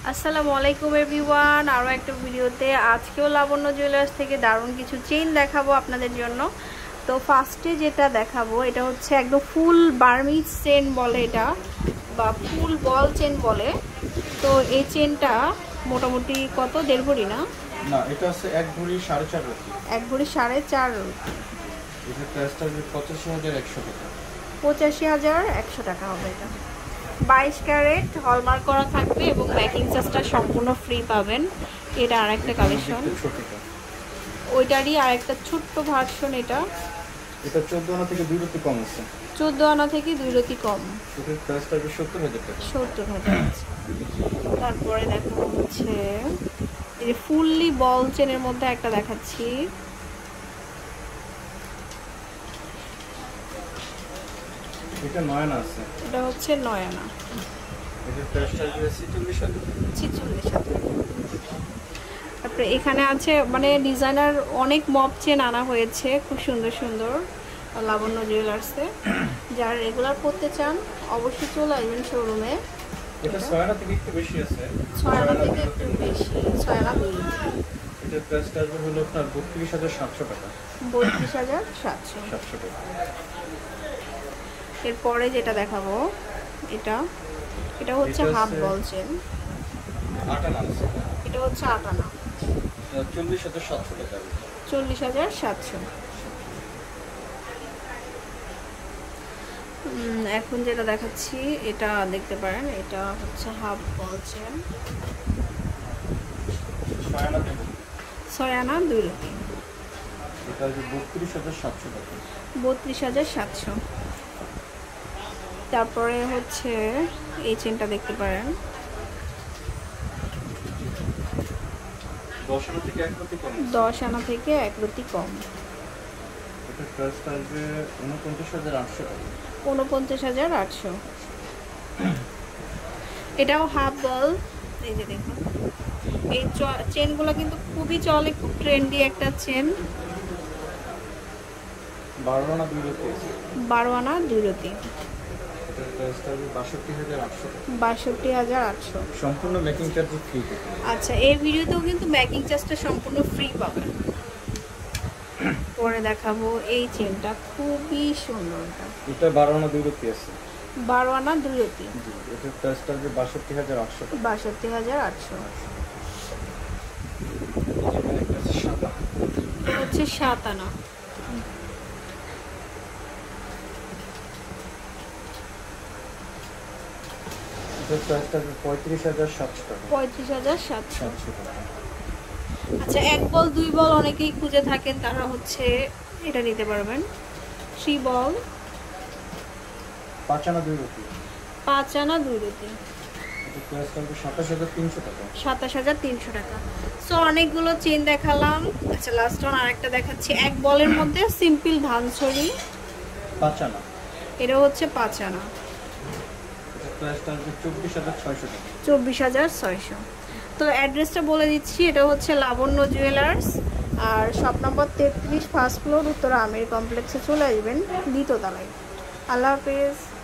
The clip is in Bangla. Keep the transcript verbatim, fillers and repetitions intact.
আসসালামু আলাইকুম এভরিওয়ান, আরও একটা ভিডিওতে আজকেও লাবণ্য জুয়েলার্স থেকে দারুণ কিছু চেইন দেখাবো আপনাদের জন্য। তো ফার্স্টে যেটা দেখাবো এটা হচ্ছে একদম ফুল বার্মিজ চেন বলে এটা, বা ফুল বল চেন বলে। তো এই চেনটা মোটামুটি কত, দেড় ভরি না না এটা আছে এক ভরি সাড়ে চার রতি। এক ভরি সাড়ে চার এটা প্রাইসটা হবে পঁচাশি হাজার একশো টাকা। পঁচাশি হাজার একশো টাকা হবে এটা। বাইশ ক্যারেট হলমার্ক করা থাকবে এবং মেকিং চার্জটা সম্পূর্ণ ফ্রি পাবেন। এটা আরেকটা কালেকশন, ওইটারই আরেকটা ছোট্ট ভার্সন। এটা এটা চোদ্দ আনা থেকে দুই রতি কম আছে। চোদ্দ আনা থেকে দুই রতি কম। এটার প্রাইসটা হবে সত্তর হাজার টাকা। সত্তর হাজার। তারপরে দেখা হচ্ছে এই ফুললি বল চেনের মধ্যে একটা দেখাচ্ছি। এটা নয় আনা আছে। এটা হচ্ছে নয় আনা। এটার প্রাইসটা হবে ছেচল্লিশ হাজার। ছেচল্লিশ হাজার। তারপরে এখানে আছে মানে ডিজাইনার অনেক মপ চেন আনা হয়েছে, খুব সুন্দর সুন্দর লাবণ্য জুয়েলার্সে। যারা রেগুলার পড়তে চান অবশ্যই চলে আসবেন শোরুমে। এটা ছয় আনা থেকে একটু বেশি আছে। ছয় আনা থেকে একটু বেশি, ছয় আনা দুই। এটার প্রাইসটা হলো আপনার বত্রিশ হাজার সাতশো টাকা। বত্রিশ হাজার সাতশো সাতশো টাকা। এরপরে যেটা দেখাবো এটা এটা হচ্ছে হাফ বল চেন। আট আনা আছে। এটা হচ্ছে আট আনা। চল্লিশ হাজার সাতশো টাকা। চল্লিশ হাজার সাতশো। এখন যেটা দেখাচ্ছি এটা দেখতে পারেন, এটা হচ্ছে হাফ বল চেন। ছয় আনা থেকে ছয় আনা দুই রতি। এটা হচ্ছে বত্রিশ হাজার সাতশো টাকা। বত্রিশ হাজার সাতশো। তারপরে হচ্ছে এই চেনটা দেখতে পারেন, দশ আনা থেকে এক রতি কম। দশ আনা থেকে এক রতি কম। এটার প্রাইসটা হবে উনপঞ্চাশ হাজার আটশো টাকা। উনপঞ্চাশ হাজার আটশো। এটাও হাফ বল। এই যে দেখুন এই চেনগুলো কিন্তু খুবই চলে, খুব ট্রেন্ডি একটা চেন। বারো আনা দুই রতি। বারো আনা দুই রতি। এটার প্রাইসটা হবে বাষট্টি হাজার আটশো টাকা। বাষট্টি হাজার আটশো। সম্পূর্ণ মেকিং চার্জ ফ্রি। আচ্ছা, এই ভিডিওতেও কিন্তু মেকিং চার্জটা সম্পূর্ণ ফ্রি পাবেন। পরে দেখাবো এই চেনটা, খুবই সুন্দর। এটা বারো আনা দুই রতি আছে। বারো আনা দুই রতি। এটার প্রাইসটা হবে বাষট্টি হাজার আটশো টাকা। বাষট্টি হাজার আটশো। এটা হচ্ছে সাত আনা। এটার প্রাইসটা হবে পঁয়ত্রিশ হাজার সাতশো টাকা। পঁয়ত্রিশ হাজার সাতশো। সাতশো টাকা। আচ্ছা, এক বল দুই বল অনেকেই খুঁজে থাকেন, তারা হচ্ছে এটা নিতে পারবেন। থ্রি বল পাঁচ আনা দুই রতি। পাঁচ আনা দুই রতি। এটার প্রাইসটা হবে সাতাশ হাজার তিনশো টাকা। সাতাশ হাজার তিনশো টাকা। সো অনেকগুলো চেন দেখালাম। আচ্ছা, লাস্ট ওয়ান আরেকটা দেখাচ্ছি, এক বলের মধ্যে সিম্পল ধানছড়ি। পাঁচ আনা। এটা হচ্ছে পাঁচ আনা। এটার প্রাইসটা হবে চব্বিশ হাজার ছয়শো টাকা। চব্বিশ হাজার ছয়শো। তো অ্যাড্রেসটা বলে দিচ্ছি, এটা হচ্ছে লাবণ্য জুয়েলার্স, আর শপ নম্বর তেত্রিশ, ফার্স্ট ফ্লোর, উত্তরা আমির কমপ্লেক্সে চলে আসবেন দ্বিতীয় তলায়। আল্লাহ হাফেজ।